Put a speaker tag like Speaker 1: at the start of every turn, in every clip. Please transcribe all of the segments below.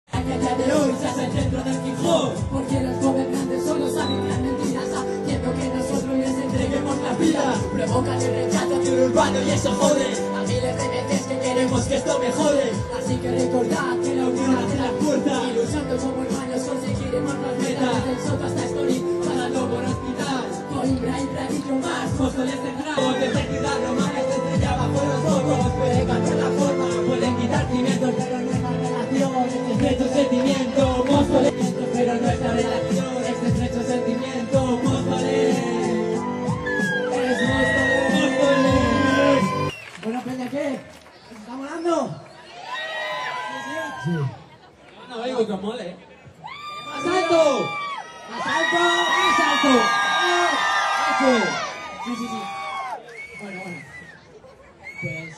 Speaker 1: A día de hoy se hace el centro del hip hop, porque los gobernantes solo saben las mentiras, haciendo que nosotros les entreguemos la vida. Provocan el rechazo de un urbano y eso jode a miles de veces que queremos que esto mejore. Así que recordad que la unión hace la fuerza, y luchando como hermanos conseguiremos las metas. Del Soto hasta Story, cada logo por hospital. Coimbra, Ibra y yo más, Móstoles de Grau. Desde Ciudad Romana se estrella bajo los ojos. Pueden cambiar la forma, pueden quitar cimientos, pero no es la relación. Este estrecho sentimiento, Móstoles, pero no es la relación. Este estrecho sentimiento, Móstoles. Es Móstoles. Bueno, Peña, ¿qué? ¿Está molando? Sí.
Speaker 2: No oigo que mole.
Speaker 1: ¡Más alto! ¡Más alto! ¡Más alto! ¡Eso! Sí, sí, sí. Bueno. Pues...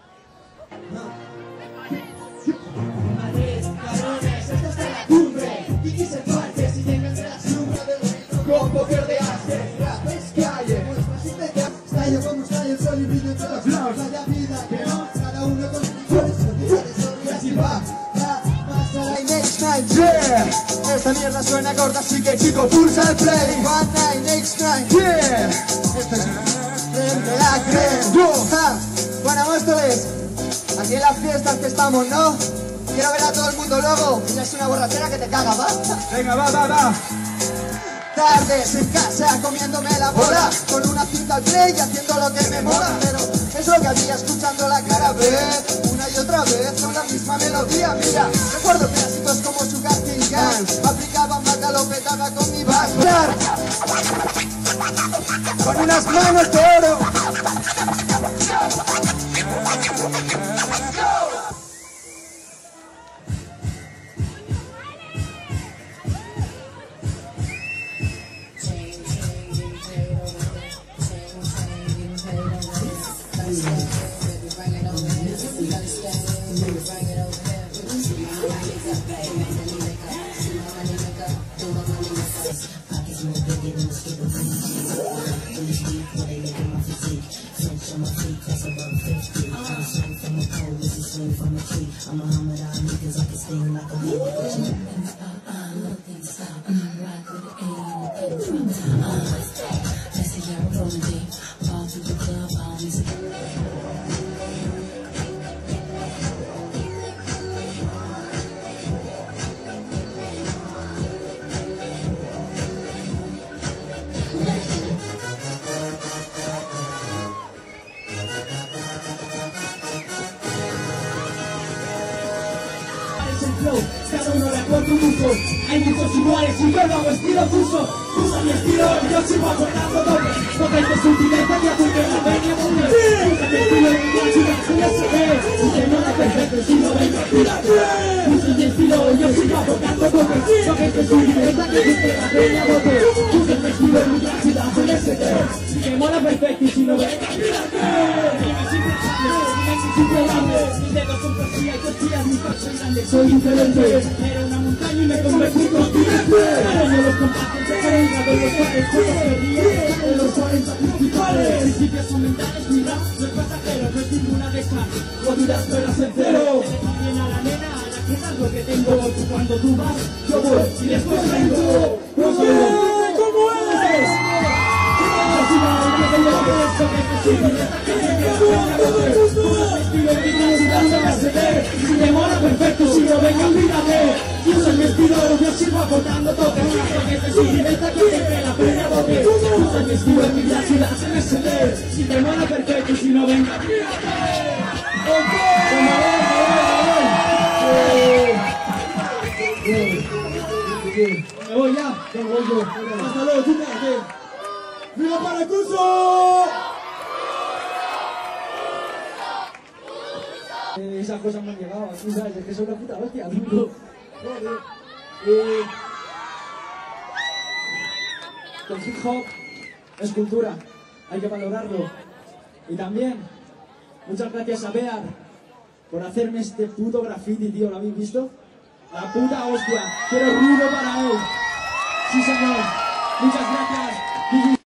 Speaker 1: Madrid, cabrones, esta es la cumbre. Y que se parte si tengan de la sombra del ritmo con poder de arte. Rap es calle, pues fácil de que estallo como estallo el sol y brillo entre los lados. Vaya vida que no, cada uno con sus flores, y así va.
Speaker 3: Yeah, esta mierda suena corta, así que chico, pulsa el play. 1989, yeah, este es el de la crema. Bueno, Móstoles, aquí en las fiestas que estamos, ¿no? Quiero ver a todo el mundo luego. Ya es una borrachera que te caga, ¿va?
Speaker 2: Venga, va.
Speaker 3: Tardes en casa comiéndome la bola, con una cinta al play y haciendo lo que me mola. Pero es lo que había escuchando la cara B una y otra vez con la misma melodía. Mira, recuerdo pedacitos como Sugar King Gang, aplicaba maca, lo petaba con mi bass. Con unas manos de oro.
Speaker 1: Cada uno le aporta un uso. Hay muchos iguales y yo lo hago estilo fuso. Usa mi estilo y yo sigo aportando doble. No tengo sentimiento ni apunte la peña doble. Usa mi estilo y yo sigo haciendo saber. Si te mola perfecto, si no vengo, tírate. Usa mi estilo y yo sigo aportando doble. No tengo sentimiento ni apunte la peña doble. Usa mi estilo y yo sigo haciendo saber. Si te mola perfecto, si no vengo, tírate. Mis dedos son poesía y costillas, mis pasos son grandes. Soy diferente, era una montaña y me convertí en continente. Pero no los comparten, se cargan de los cuales juegos perdían de los 40 principales. Principios son mentales, mi rap no es pasajero, no es ninguna de estas jodidas pelas en cero. También a la nena, a la que das lo que tengo. Cuando tú vas, yo voy y después vengo. ¿Cómo es? Si me mola perfecto, si no venga, olvídate. Usa mi estilo, yo sigo aportando toques. Este es un directa que siempre la peña bote. Usa mi estilo, en mi vida si la hacen exceder. Si me mola perfecto, si no venga, olvídate. Me voy ya, me voy yo. Hasta luego, chicas. ¡Viva Paracuso! Esas cosas me han llegado, tú sabes, es que soy una puta hostia, duro. El hip hop es cultura, hay que valorarlo. Y también, muchas gracias a Bear por hacerme este puto graffiti, tío, ¿lo habéis visto? La puta hostia, quiero ruido para él. Sí, señor, muchas gracias.